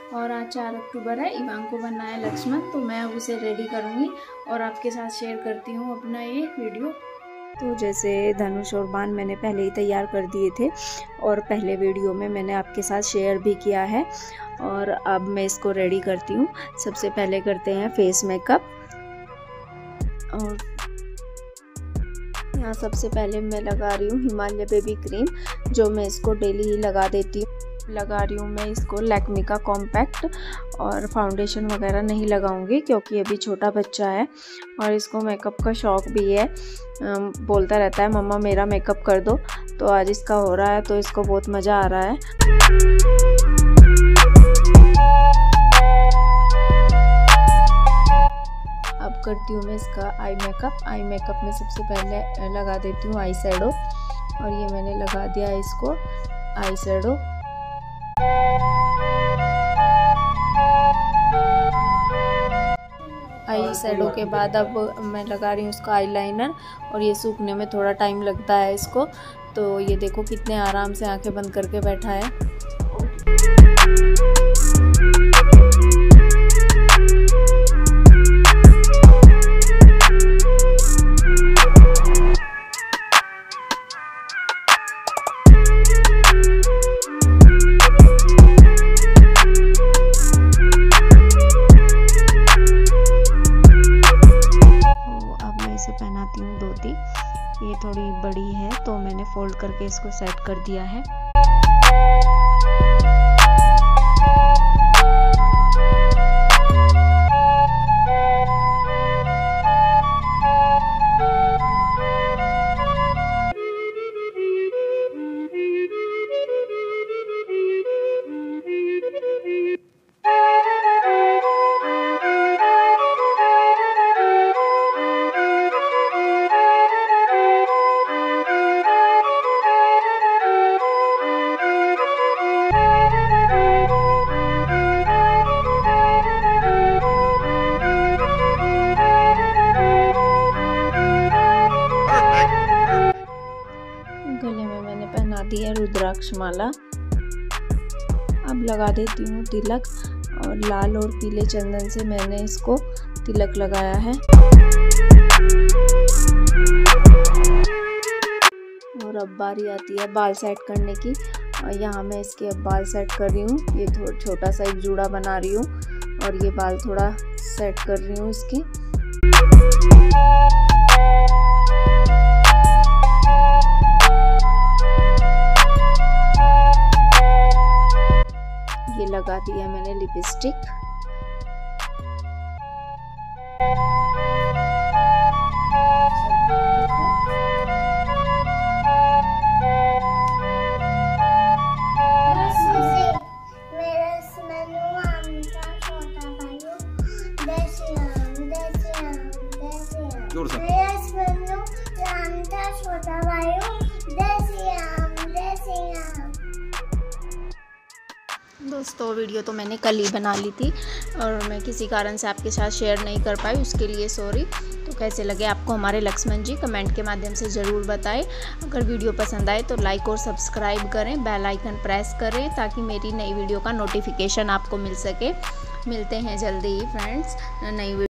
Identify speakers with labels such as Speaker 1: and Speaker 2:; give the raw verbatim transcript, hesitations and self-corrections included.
Speaker 1: और आज चार अक्टूबर है, इवांग को बनना है लक्ष्मण, तो मैं अब उसे रेडी करूँगी और आपके साथ शेयर करती हूँ अपना ये वीडियो। तो जैसे धनुष और बाण मैंने पहले ही तैयार कर दिए थे और पहले वीडियो में मैंने आपके साथ शेयर भी किया है, और अब मैं इसको रेडी करती हूँ। सबसे पहले करते हैं फेस मेकअप, और यहाँ सबसे पहले मैं लगा रही हूँ हिमालय बेबी क्रीम, जो मैं इसको डेली ही लगा देती हूँ। लगा रही हूँ मैं इसको लैक्मे का कॉम्पैक्ट, और फाउंडेशन वगैरह नहीं लगाऊंगी क्योंकि अभी छोटा बच्चा है और इसको मेकअप का शौक़ भी है। बोलता रहता है मम्मा मेरा मेकअप कर दो, तो आज इसका हो रहा है तो इसको बहुत मज़ा आ रहा है। अब करती हूँ मैं इसका आई मेकअप। आई मेकअप में सबसे पहले लगा देती हूँ आई शैडो, और ये मैंने लगा दिया इसको आई शैडो। आई शैडो के बाद अब मैं लगा रही हूँ उसका आईलाइनर, और ये सूखने में थोड़ा टाइम लगता है इसको। तो ये देखो कितने आराम से आंखें बंद करके बैठा है। पहनाती हूँ धोती, ये थोड़ी बड़ी है तो मैंने फोल्ड करके इसको सेट कर दिया है। गले में मैंने पहना दी है रुद्राक्ष माला। अब लगा देती हूँ तिलक, और लाल और पीले चंदन से मैंने इसको तिलक लगाया है। और अब बारी आती है बाल सेट करने की, और यहाँ मैं इसके अब बाल सेट कर रही हूँ। ये थोड़ा छोटा सा एक जूड़ा बना रही हूँ और ये बाल थोड़ा सेट कर रही हूँ इसकी। ये लगा दिया मैंने लिपस्टिक। दोस्तों वीडियो तो मैंने कल ही बना ली थी और मैं किसी कारण से आपके साथ शेयर नहीं कर पाई, उसके लिए सॉरी। तो कैसे लगे आपको हमारे लक्ष्मण जी, कमेंट के माध्यम से ज़रूर बताएं। अगर वीडियो पसंद आए तो लाइक और सब्सक्राइब करें, बेल आइकन प्रेस करें ताकि मेरी नई वीडियो का नोटिफिकेशन आपको मिल सके। मिलते हैं जल्दी ही फ्रेंड्स नई